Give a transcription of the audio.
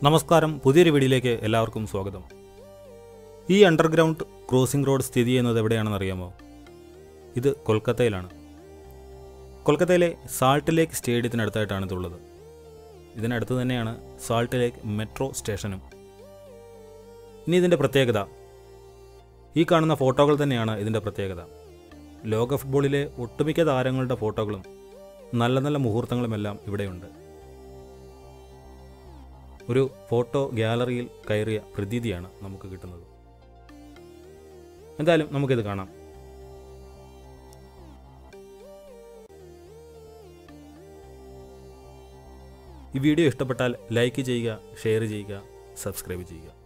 നമസ്കാരം, പുതിയൊരു വീഡിയോയിലേക്ക് എല്ലാവർക്കും സ്വാഗതം. ഈ അണ്ടർഗ്രൗണ്ട് ക്രോസിംഗ് റോഡ് സ്ഥിതി ചെയ്യുന്നത് എവിടെയാണെന്ന് അറിയാമോ? ഇത് കൊൽക്കത്തയിലാണ്. കൊൽക്കത്തയിലെ സാൾട്ട് ലേക്ക് സ്റ്റേഡിയത്തിനടുത്തായിട്ടാണ് ഇതുള്ളത്. ഇതിനടുത്ത് തന്നെയാണ് സാൾട്ട് ലേക്ക് മെട്രോ സ്റ്റേഷനും. ഇനി ഇതിൻ്റെ പ്രത്യേകത, ഈ കാണുന്ന ഫോട്ടോകൾ തന്നെയാണ് ഇതിൻ്റെ പ്രത്യേകത. ലോക ഫുട്ബോളിലെ ഒട്ടുമിക്ക താരങ്ങളുടെ ഫോട്ടോകളും നല്ല നല്ല മുഹൂർത്തങ്ങളുമെല്ലാം ഇവിടെയുണ്ട്. ഒരു ഫോട്ടോ ഗ്യാലറിയിൽ കയറിയ പ്രതീതിയാണ് നമുക്ക് കിട്ടുന്നത്. എന്തായാലും നമുക്കിത് കാണാം. ഈ വീഡിയോ ഇഷ്ടപ്പെട്ടാൽ ലൈക്ക് ചെയ്യുക, ഷെയർ ചെയ്യുക, സബ്സ്ക്രൈബ് ചെയ്യുക.